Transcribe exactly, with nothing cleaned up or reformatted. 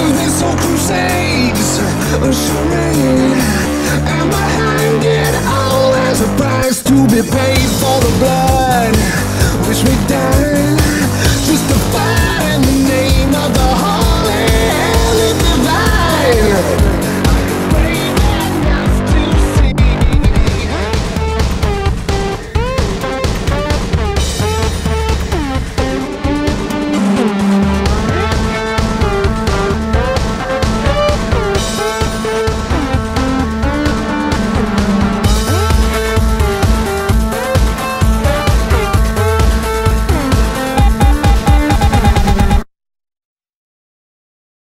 These old crusades are charade. Am I hanging all as a price to be paid for the blood which we died?